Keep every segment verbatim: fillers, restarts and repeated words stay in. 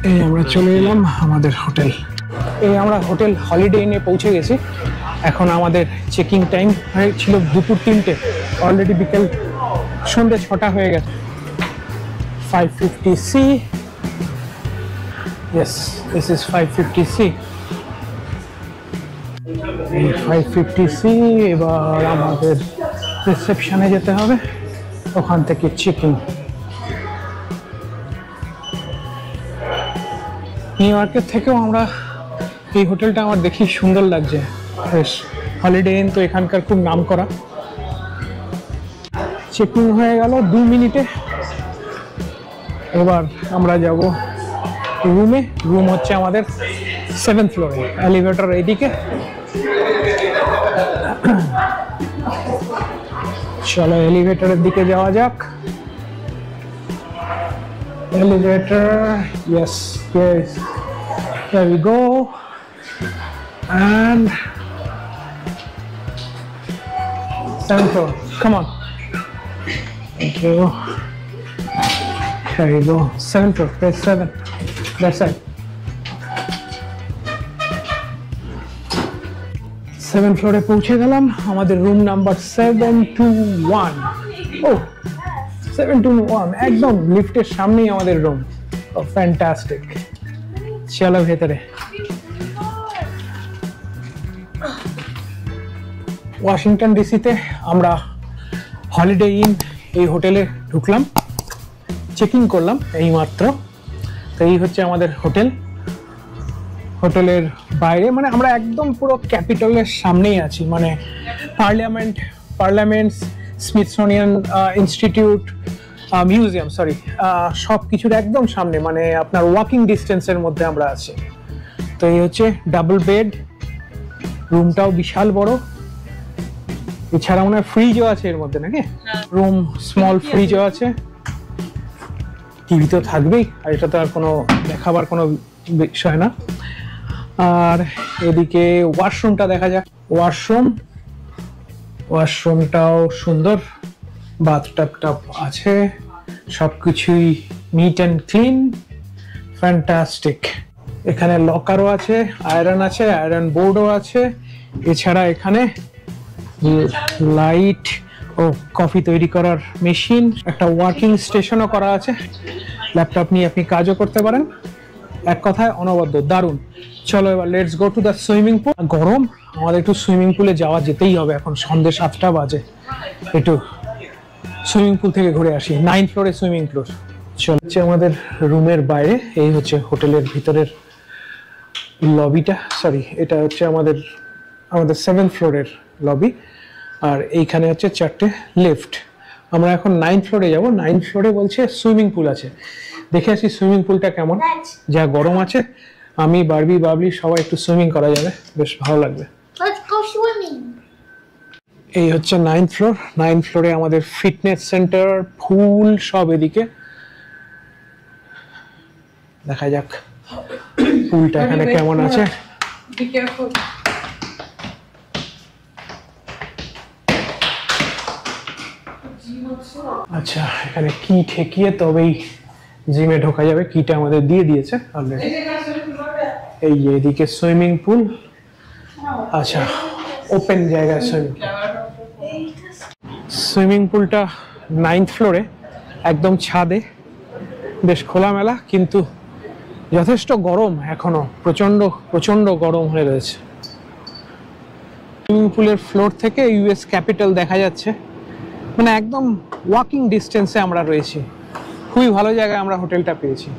এই আমরা চলে এলাম আমাদের হোটেল। এই আমরা হোটেল হলিডে ইনে পৌঁছে গেছি। এখন আমাদের চেকিং টাইম ছিল দুপুর তিনটে, অলরেডি বিকেল সন্ধ্যে ছটা হয়ে গেছে। Five fifty C, yes this is five fifty C. Five fifty C এবার আমাদের রিসেপশনে যেতে হবে, ওখান থেকে চেকিং। নিউ ইয়র্কের থেকেও আমরা এই হোটেলটা আমার দেখি সুন্দর লাগছে, বেশ হলিডে ইন তো এখানকার খুব নাম করা। চেকিং হয়ে গেল দু মিনিটে। এবার আমরা যাব রুমে। রুম হচ্ছে আমাদের সেভেন্থ ফ্লোরে, এলিভেটর এইদিকে। চলো এলিভেটরের দিকে যাওয়া যাক। Elevator, yes, yes, there we go, and seventh floor, come on, thank you, there you go, seventh floor, page seven, that side, seventh floor e পৌঁছে গেলাম, আমাদের room number seven two one, oh seven two one, একদম লিফটের সামনেই আমাদের room. ও fantastic. চলো ভেতরে। Washington ডিসিতে আমরা হলিডে ইন এই হোটেলে ঢুকলাম, চেকিং করলাম এই মাত্র। তো এই হচ্ছে আমাদের হোটেল। হোটেলের বাইরে মানে আমরা একদম পুরো ক্যাপিটালের সামনেই আছি, মানে parliament parliament Smithsonian institute, museum, sorry, সব কিছুর একদম সামনে, মানে আপনার ওয়াকিং ডিস্টেন্সের মধ্যে আমরা আছি। তো এই হচ্ছে ডাবল বেড, রুমটাও বিশাল বড়। এছাড়া মনে হয় ফ্রিজও আছে এর মধ্যে, নাকি? রুম স্মল ফ্রিজও আছে, টিভি তো থাকবেই, আর এটা তো আর কোনো দেখাবার কোনো বিষয় না। আর এদিকে ওয়াশরুমটা দেখা যাক। ওয়াশরুম ওয়াশরুমটাও সুন্দর, বাথটাব টাব আছে, সবকিছুই নিট অ্যান্ড ক্লিন, ফ্যান্টাস্টিক। এখানে লকারও আছে, আয়রন আছে, আয়রন বোর্ডও আছে। এছাড়া এখানে লাইট ও কফি তৈরি করার মেশিন, একটা ওয়ার্কিং স্টেশনও করা আছে, ল্যাপটপ নিয়ে আপনি কাজও করতে পারেন। এক কথায় অনবদ্য, দারুণ। চলো এবার let's go to the swimming pool. গরম, আমাদের একটু সুইমিং পুলে যাওয়া যেতেই হবে, এখন সন্ধ্যে সাতটা বাজে। একটু সুইমিং পুল থেকে ঘুরে আসি। নাইন ফ্লোরে সুইমিং পুল। চলছে আমাদের রুমের বাইরে, এই হচ্ছে হোটেলের ভিতরের লবিটা, সরি এটা হচ্ছে আমাদের আমাদের সেভেন ফ্লোরের লবি। আর এইখানে হচ্ছে চারটে লিফট। আমরা এখন নাইন ফ্লোরে যাব। নাইন ফ্লোরে বলছে সুইমিং পুল আছে, দেখে আসি সুইমিং পুলটা কেমন। যা গরম আছে, আমি বারবি বাবলি সবাই একটু সুইমিং করা যাবে, বেশ ভালো লাগবে। এই হচ্ছে নাইন ফ্লোর। নাইন ফ্লোরে আমাদের ফিটনেস সেন্টার, ফুল সব এদিকে। দেখা যাক পুলটা এখানে কেমন আছে। আচ্ছা, এখানে কি ঠেকিয়ে তবেই জিমে ঢোকা যাবে, কিটা আমাদের দিয়ে দিয়েছে অলরেডি। এই যে এদিকে সুইমিং পুল, আচ্ছা ওপেন জায়গায় সুইমিং পুল। সুইমিং পুলটা নাইন্থ ফ্লোরে, একদম ছাদে, বেশ খোলামেলা, কিন্তু যথেষ্ট গরম এখনো, প্রচন্ড প্রচন্ড গরম হয়ে রয়েছে। সুইমিং পুলের ফ্লোর থেকে ইউএস ক্যাপিটাল দেখা যাচ্ছে, মানে একদম ওয়াকিং ডিস্টেন্সে আমরা রয়েছি। খুবই ভালো জায়গায় আমরা হোটেলটা পেয়েছি।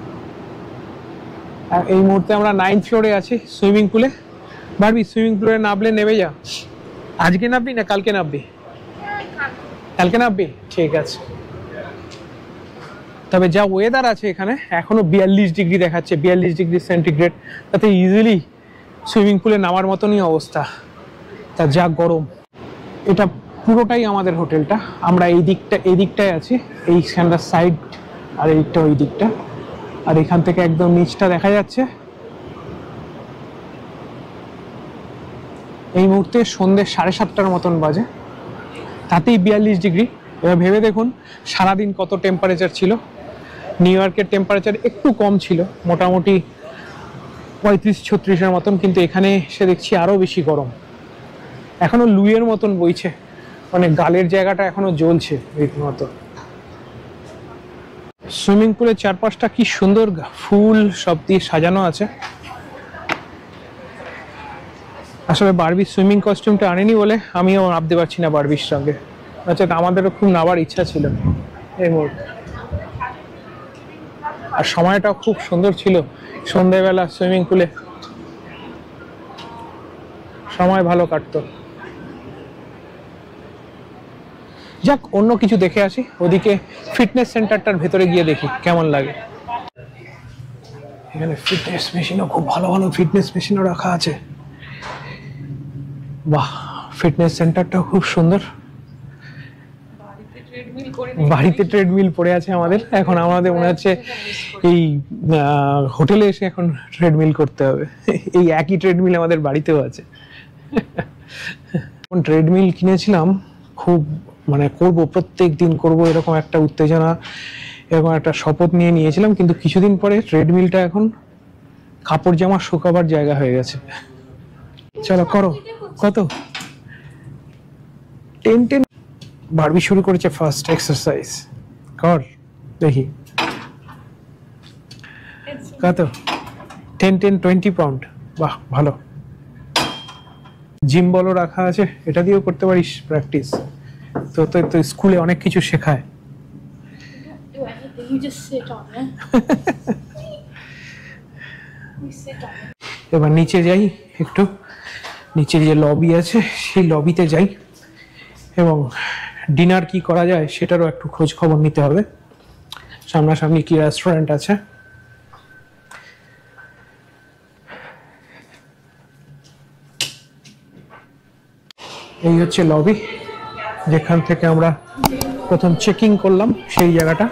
আর এই মুহূর্তে আমরা নাইন্থ ফ্লোরে আছি সুইমিং পুলে। বারবি, সুইমিং পুলে নামলে নেমে যা। আজকে নামবি না কালকে নামবি? কালকে নামবি, ঠিক আছে। তবে যা ওয়েদার আছে এখানে, এখনো বিয়াল্লিশ ডিগ্রি দেখাচ্ছে, বিয়াল্লিশ ডিগ্রি সেন্টিগ্রেড। তাতে ইজিলি সুইমিং পুলে নামার মতনই অবস্থা, তা যা গরম। এটা পুরোটাই আমাদের হোটেলটা। আমরা এই দিকটা এই দিকটায় আছি, এইখানটা সাইড, আর এইটা ওই দিকটা। আর এখান থেকে একদম নিচটা দেখা যাচ্ছে। এই মুহূর্তে সন্ধ্যে সাড়ে সাতটার মতন বাজে, তাতেই বিয়াল্লিশ ডিগ্রি। এবার ভেবে দেখুন সারাদিন কত টেম্পারেচার ছিল। নিউ ইয়র্কের টেম্পারেচার একটু কম ছিল, মোটামুটি পঁয়ত্রিশ ছত্রিশের মতন, কিন্তু এখানে এসে দেখছি আরও বেশি গরম। এখনো লুইয়ের মতন বইছে, মানে গালের জায়গাটা এখনো জ্বলছে রীতিমতো। সুইমিং পুলের চারপাশটা কি সুন্দর ফুল সব দিয়ে সাজানো আছে। আসলে বারবি সুইমিং কস্টিউমটা আনেনি বলে আমিও নামতে পারছি না বারবির সঙ্গে, আচ্ছা আমাদেরও খুব নামার ইচ্ছা ছিল এই মুহূর্তে। আর সময়টাও খুব সুন্দর ছিল, সন্ধ্যাবেলা সুইমিং পুলে সময় ভালো কাটতো। যাক, অন্য কিছু দেখে আসি, ওদিকে ফিটনেস সেন্টারটার ভেতরে গিয়ে দেখি কেমন লাগে। এখানে ফিটনেস মেশিনও, খুব ভালো ভালো ফিটনেস মেশিনও রাখা আছে। বাহ, ফিটনেস সেন্টারটাও খুব সুন্দর। বাড়িতে ট্রেডমিল পড়ে আছে আমাদের, এখন আমাদের মনে হচ্ছে এই হোটেলে এসে এখন ট্রেডমিল করতে হবে। এই একই ট্রেডমিল আমাদের বাড়িতেও আছে। ট্রেডমিল কিনেছিলাম, খুব মানে করব, প্রত্যেক দিন করব এরকম একটা উত্তেজনা, এরকম একটা শপথ নিয়ে নিয়েছিলাম, কিন্তু কিছুদিন পরে ট্রেডমিলটা এখন কাপড় জামা শুকাবার জায়গা হয়ে গেছে। চলো করো। কত? টেন টেন বারবি শুরু করেছে ফার্স্ট এক্সারসাইজ, কর দেখি কত। টেন টেন টোয়েন্টি পাউন্ড, বাহ ভালো। জিম বলও রাখা আছে, এটা দিয়েও করতে পারিস প্র্যাকটিস। তো তো তো স্কুলে অনেক কিছু শেখায়। এবার নিচে যাই একটু, নিচে যে লবি আছে সেই লবিতে যাই, এবং ডিনার কি করা যায় সেটারও একটু খোঁজ খবর নিতে হবে। সামনাসামনি কি রেস্টুরেন্ট আছে। এই হচ্ছে লবি, যেখান থেকে আমরা প্রথম চেকিং করলাম সেই জায়গাটা।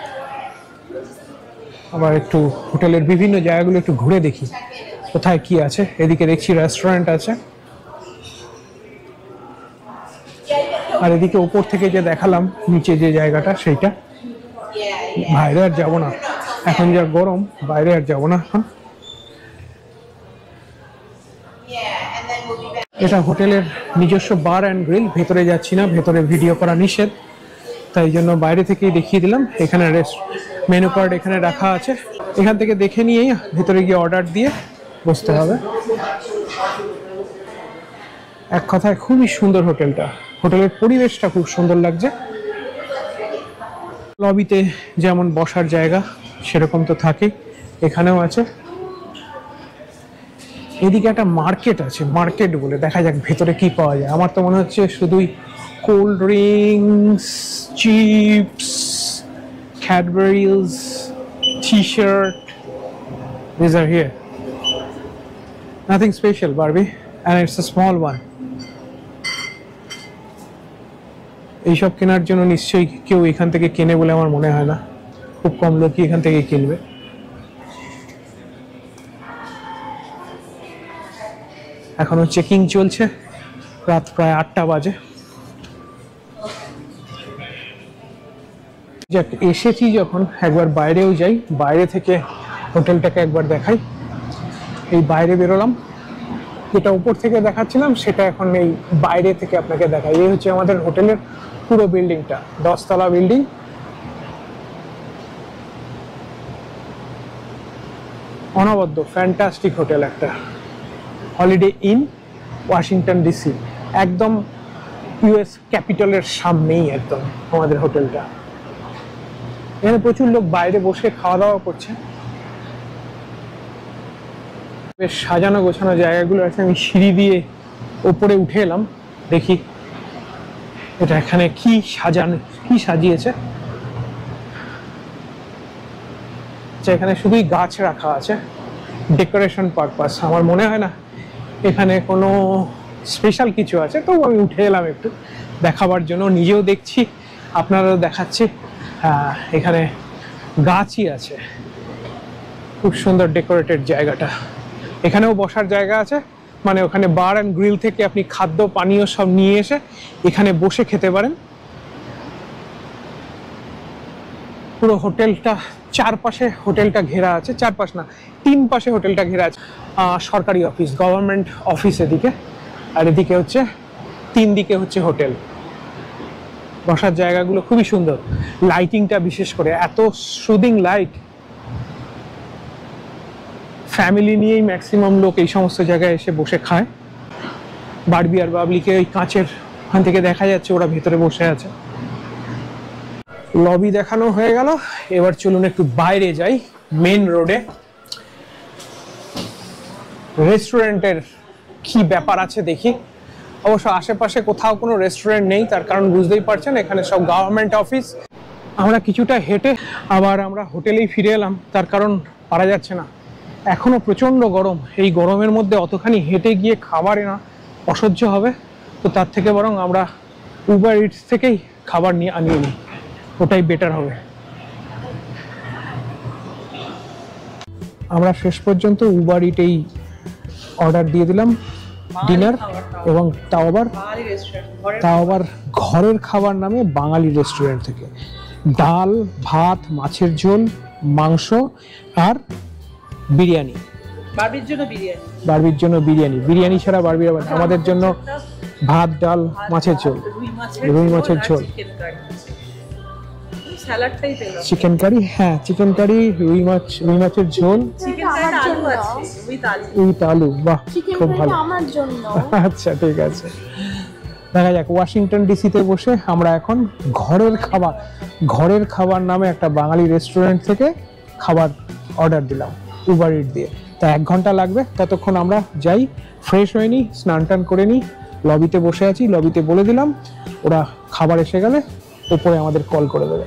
আবার একটু হোটেলের বিভিন্ন জায়গাগুলো একটু ঘুরে দেখি কোথায় কি আছে। এদিকে দেখছি রেস্টুরেন্ট আছে, আর এদিকে উপর থেকে যে দেখালাম নিচে যে জায়গাটা সেইটা। বাইরে আর যাবো না, এখন যা গরম, বাইরে আর যাবো না এখন। এটা হোটেলের নিজস্ব বার অ্যান্ড গ্রিল, ভেতরে যাচ্ছি না, ভেতরে ভিডিও করা নিষেধ, তাই জন্য বাইরে থেকেই দেখিয়ে দিলাম। এখানে রেস্ট মেনু কার্ড এখানে রাখা আছে, এখান থেকে দেখে নিয়েই ভেতরে গিয়ে অর্ডার দিয়ে বসতে হবে। এক কথায় খুবই সুন্দর হোটেলটা, হোটেলের পরিবেশটা খুব সুন্দর লাগছে। লবিতে যেমন বসার জায়গা সেরকম তো থাকে, এখানেও আছে। এদিকে একটা মার্কেট আছে, মার্কেট বলে, দেখা যাক ভেতরে কি পাওয়া যায়। আমার তো মনে হচ্ছে শুধুই cold drinks, chips, Cadburys, t-shirt, these are here. Nothing special, Barbie, and it's a small one. এইসব কেনার জন্য নিশ্চয়ই কেউ এখান থেকে কেনে বলে আমার মনে হয় না, খুব কম লোকই এখান থেকে কিনবে। এখনো চেকিং চলছে, রাত প্রায় আটটা বাজে। যাক, এসেছি যখন একবার বাইরেও যাই, বাইরে থেকে হোটেলটাকে একবার দেখাই। এই বাইরে বেরোলাম, যেটা উপর থেকে দেখাচ্ছিলাম সেটা এখন এই বাইরে থেকে আপনাকে দেখাই। এই হচ্ছে আমাদের হোটেলের পুরো বিল্ডিংটা, দশতলা বিল্ডিং। অনবদ্য ফ্যান্টাস্টিক হোটেল একটা, হলিডে ইন ওয়াশিংটন ডিসি, একদম ইউএস ক্যাপিটালের সামনেই একদম আমাদের হোটেলটা। এখানে প্রচুর লোক বাইরে বসে খাওয়া দাওয়া করছে। বেশ সাজানো গোছানো জায়গাগুলো আছে। আমি সিঁড়ি দিয়ে ওপরে উঠে এলাম, দেখি এটা এখানে কি সাজানো, কি সাজিয়েছে। আচ্ছা, এখানে শুধুই গাছ রাখা আছে, ডেকোরেশন পারপাস। আমার মনে হয় না এখানে কোনো স্পেশাল কিছু আছে, তো আমি উঠে এলাম একটু দেখাবার জন্য। নিজেও দেখছি, আপনারাও দেখাচ্ছি। হ্যাঁ, এখানে গাছই আছে, খুব সুন্দর ডেকোরেটেড জায়গাটা। এখানেও বসার জায়গা আছে, মানে ওখানে বার অ্যান্ড গ্রিল থেকে আপনি খাদ্য পানীয় সব নিয়ে এসে এখানে বসে খেতে পারেন। পুরো হোটেলটা চারপাশে হোটেলটা ঘেরা আছে, চারপাশ না তিন পাশে হোটেলটা ঘেরা আছে। সরকারি অফিস, গভর্নমেন্ট অফিস এদিকে, আর এদিকে হচ্ছে তিন দিকে হচ্ছে হোটেল। বসার জায়গাগুলো খুবই সুন্দর, লাইটিংটা বিশেষ করে এত সুদিং লাইট। ফ্যামিলি নিয়েই ম্যাক্সিমাম লোক এই সমস্ত জায়গায় এসে বসে খায়। বারবি আর বাবলিকে ওই কাঁচের ওখান থেকে দেখা যাচ্ছে ওরা ভেতরে বসে আছে। লবি দেখানো হয়ে গেল, এবার চলুন একটু বাইরে যাই, মেন রোডে। রেস্টুরেন্টের কি ব্যাপার আছে দেখি। অবশ্য আশেপাশে কোথাও কোনো রেস্টুরেন্ট নেই, তার কারণ বুঝতেই পারছেন এখানে সব গভর্নমেন্ট অফিস। আমরা কিছুটা হেঁটে আবার আমরা হোটেলেই ফিরে এলাম, তার কারণ পারা যাচ্ছে না, এখনো প্রচন্ড গরম। এই গরমের মধ্যে অতখানি হেঁটে গিয়ে খাবারে না অসহ্য হবে, তো তার থেকে বরং আমরা উবার ইটস থেকেই খাবার নিয়ে আনিয়ে নিই, ওটাই বেটার হবে। আমরা শেষ পর্যন্ত উবার ইটেই অর্ডার দিয়ে দিলাম ডিনার, এবং তাও আবার তাও আবার ঘরের খাবার নামে বাঙালি রেস্টুরেন্ট থেকে। ডাল, ভাত, মাছের ঝোল, মাংস আর বিরিয়ানি। বারবির জন্য বিরিয়ানি, বারবির জন্য বিরিয়ানি, বিরিয়ানি ছাড়া বারবি হবে না। আমাদের জন্য ভাত, ডাল, মাছের ঝোল, রুই মাছের ঝোল, স্যালাডটাই পেলাম, চিকেন কারি। হ্যাঁ, চিকেন কারি, রুই মাছ, রুই মাছের ঝোল, চিকেন কারি আলু আছে, উইথ আলু, উইথ আলু। বাহ, খুব ভালো। আমার জন্য আচ্ছা, ঠিক আছে। দেখা যাক, ওয়াশিংটন ডিসিতে বসে আমরা এখন ঘরের খাবার, ঘরের খাবার নামে একটা বাঙালি রেস্টুরেন্ট থেকে খাবার অর্ডার দিলাম উবার ইট দিয়ে। তা এক ঘন্টা লাগবে, ততক্ষণ আমরা যাই, ফ্রেশ হয়ে নিই, স্নান টান করে নিই। লবিতে বসে আছি, লবিতে বলে দিলাম, ওরা খাবার এসে গেলে ওপরে আমাদের কল করে দেবে।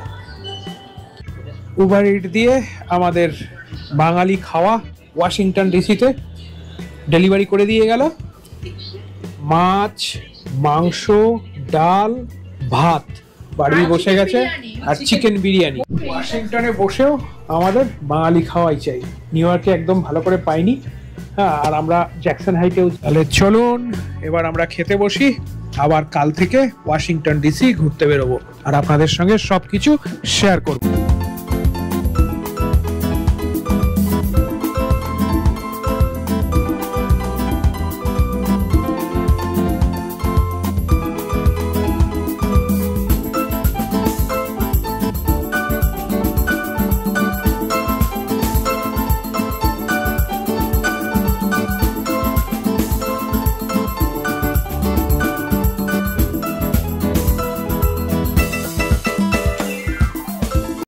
উবার ইট দিয়ে আমাদের বাঙালি খাওয়া ওয়াশিংটন ডিসিতে ডেলিভারি করে দিয়ে গেল। মাছ, মাংস, ডাল, ভাত, বাড়ি বসে গেছে, আর চিকেন বিরিয়ানি। ওয়াশিংটনে বসেও আমাদের বাঙালি খাওয়াই চাই, নিউ ইয়র্কে একদম ভালো করে পাইনি। হ্যাঁ, আর আমরা জ্যাকসন হাইটেও। তাহলে চলুন এবার আমরা খেতে বসি, আবার কাল থেকে ওয়াশিংটন ডিসি ঘুরতে বেরোবো আর আপনাদের সঙ্গে সবকিছু শেয়ার করবো।